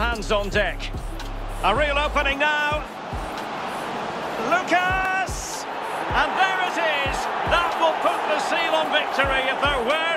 hands on deck. A real opening now. Lucas! And there it is! That will put the seal on victory if there were